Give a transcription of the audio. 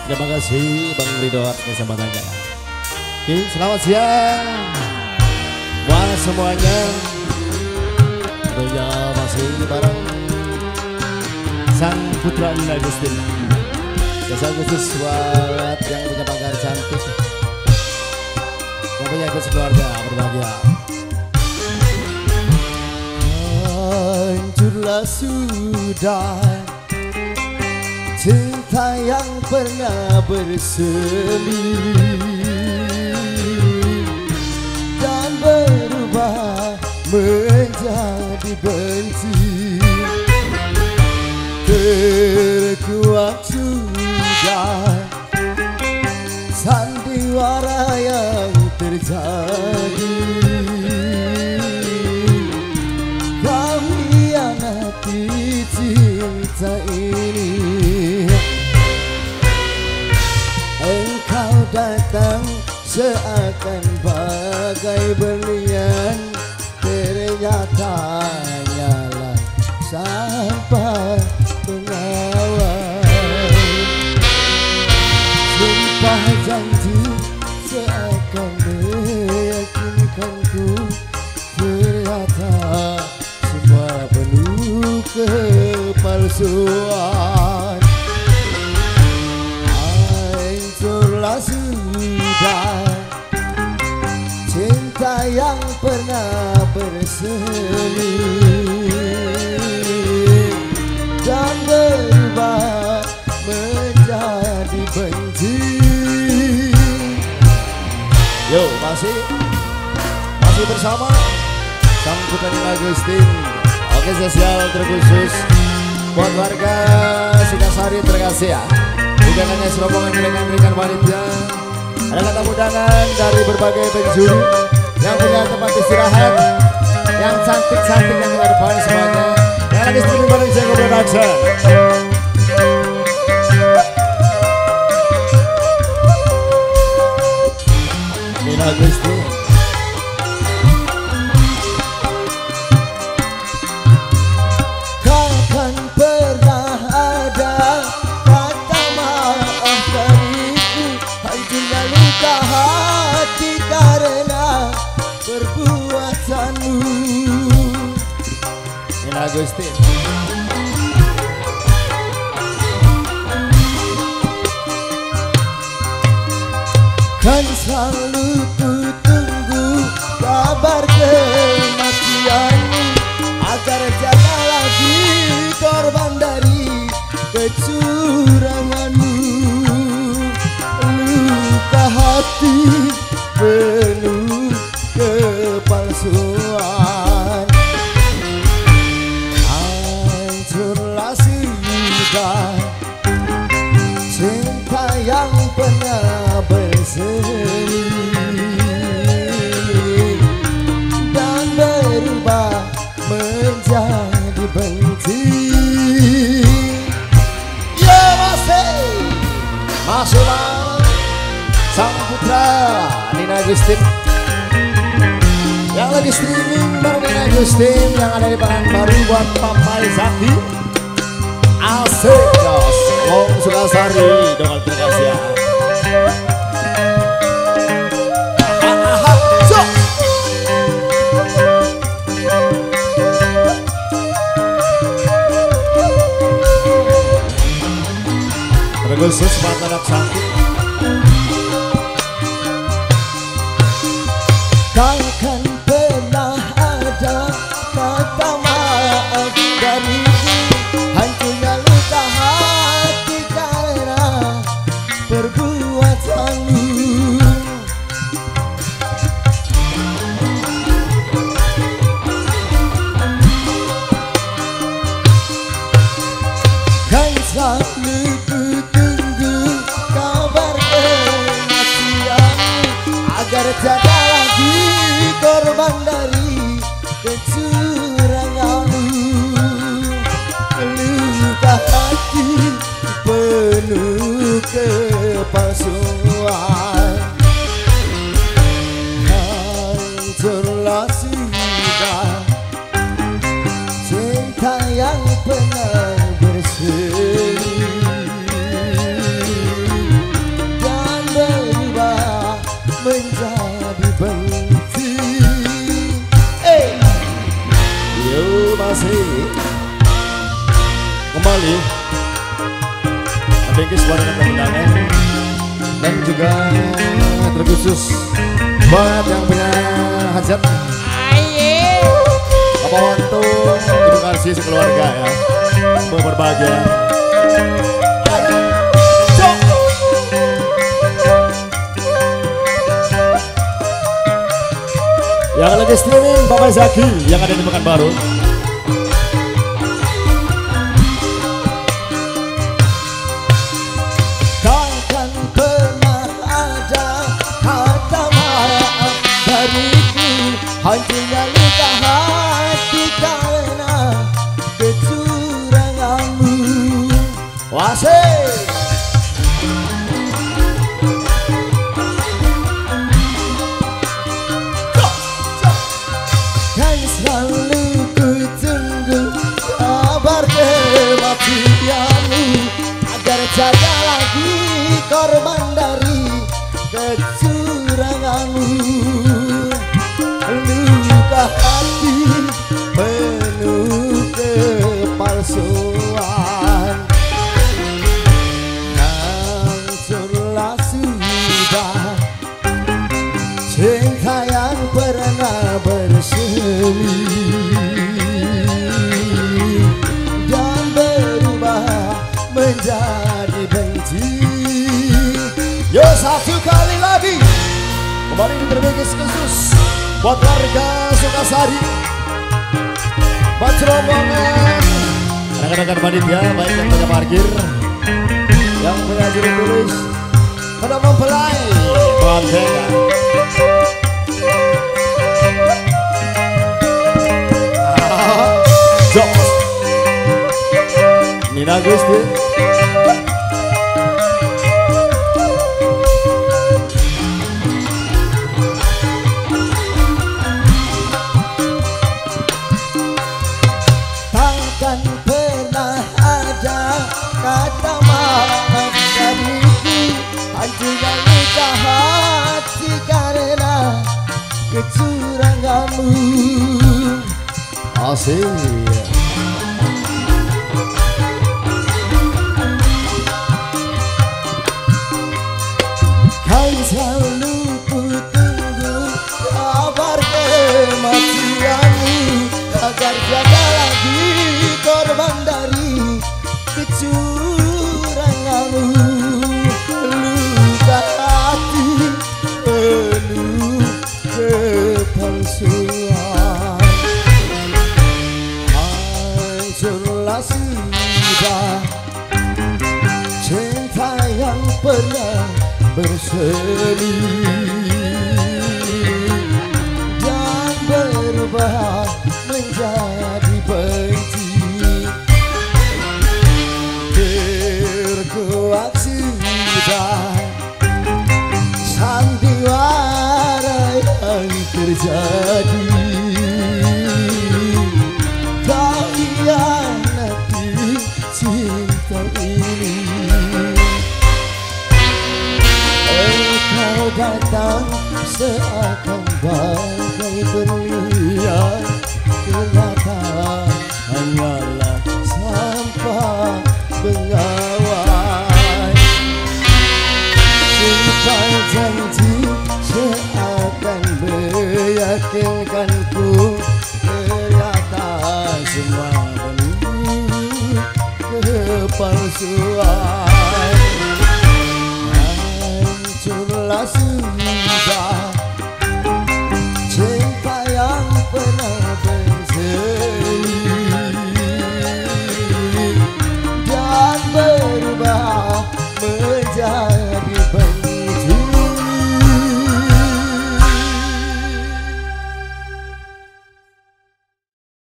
Terima kasih Bang Ridho kesempatannya. Oke, selamat siang buat semuanya. Tentunya masih bareng Sang Putra Nina Agustin. Jasa khusus buat yang punya pagar cantik, yang punya keluarga berbahagia. Hancurlah sudah cinta yang pernah bersemi dan berubah menjadi benci. Terkuak sudah sandiwara yang terjadi. Kau hianati cinta ini. Engkau datang seakan bagai berlian, ternyata hanyalah sampah pengawal. Sumpah janji seakan meyakinkanku, ternyata semua penuh kepalsuan. Hancurlah sudah cinta yang pernah bersemi dan berubah menjadi benci. Yo, masih bersama Sang Putra Nina Agustin. Oke, spesial terkhusus buat warga Singasari, terima kasih ya. Undangannya serombongan dengan wanita. Ada tamu undangan dari berbagai penjuru yang punya tempat istirahat, yang cantik-cantik yang ada depan semuanya. Yang lagi streaming bareng Jago Production. Nina Agustin. Kapan pernah ada kata maaf dariku? Hancurnya luka hati karena perbuatanmu. Nina Agustin. Kan selalu ku tunggu kabar kematianmu, agar tiada lagi korban dari kecuranganmu. Luka hati penuh kepalsuan. Hancurlah sudah cinta yang pernah bersemi dan berubah menjadi benci. Ya masih Sang Putra Nina Agustin yang lagi streaming bareng Nina Agustin yang ada di Pekanbaru buat Papai Zaki. Asik jos, Om Sukasari dengan terima kasih ya. Terkhusus buat anak cantik. Takkan pernah ada kata maaf dariku. Hancurnya luka hati karena perbuatanmu. Kan selalu ku tunggu kabar kematianmu, agar tiada lagi korban dari kecuranganmu. Luka hati penuh kepalsuan. Hancurlah sudah cinta yang pernah bersemi kasih. Kembali Bengkis buat undangan dan juga terkhusus buat yang punya hajat. Apa waktu ibu kasih sekeluarga ya, berbahagia. Yang lagi streaming Bapak Zaki yang ada di Pekanbaru. Takkan pernah ada kata maaf dariku, hancurnya luka hati karena kecuranganmu. Wasih. Selalu ku tunggu kabar kematianmu, agar jaga lagi korban dari kecuranganmu. Luka hati penuh kepalsuan, hancurlah sudah cinta yang pernah bersemi dan berubah menjadi benci. Yo, satu kali lagi kembali Bengkis khusus buat warga Sukasari, buat rombongan rekan-rekan panitia baik yang punya parkir, yang punya juru tulis, pada mempelai boncengan. Jos Nina Gusti. Takkan pernah ada kata maaf dariku, hancurnya luka hati karena kecuranganmu. Asik. Kan selalu ku tunggu kabar kematianmu, agar jaga lagi korban dari kecuranganmu. Luka hati penuh kepalsuan, hancurlah sudah cinta yang pernah bersemi dan berubah menjadi benci. Terkuak sudah sandiwara yang terjadi, kau hianati cinta ini. Kau datang seakan bagai berlian, ternyata hanyalah sampah bengawan. Sumpah janji seakan meyakinkanku, ternyata semua penuh kepalsuan. Hancurlah